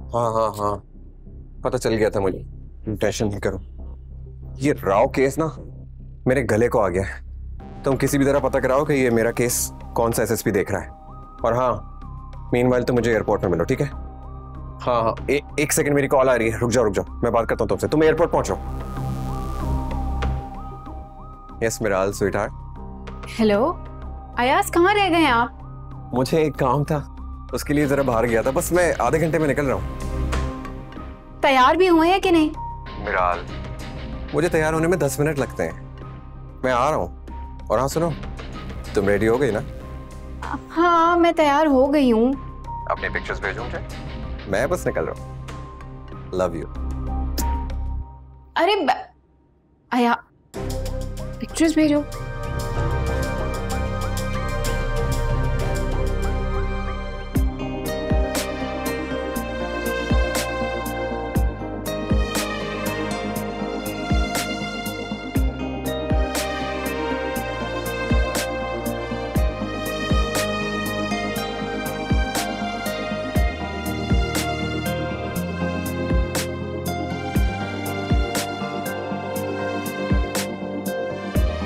हाँ हाँ हाँ, पता चल गया था मुझे। टेंशन नहीं करो। ये राव केस ना मेरे गले को आ गया है। तुम किसी भी तरह पता कराओ कि ये मेरा केस कौन सा एसएसपी देख रहा है। और हाँ, मीनवाइल तो मुझे एयरपोर्ट में मिलो, ठीक है? हाँ हाँ, एक सेकंड, मेरी कॉल आ रही है। रुक जाओ रुक जाओ, मैं बात करता हूँ तुमसे। तुम एयरपोर्ट पहुंचो। Yes Miral sweetheart. Hello Ayaz, कहाँ रह गए आप? मुझे एक काम था, उसके लिए जरा बाहर गया था। बस मैं आधे घंटे में निकल रहा हूँ। तैयार भी हुए हैं कि नहीं? मिराल, मुझे तैयार होने में 10 मिनट लगते हैं। मैं आ रहा हूँ। और हाँ सुनो, तुम रेडी हो गई ना? हाँ मैं तैयार हो गई हूँ। अपनी पिक्चर्स भेजो मुझे, मैं बस निकल रहा हूँ। Love you. अरे अया, पिक्चर्स भेजो।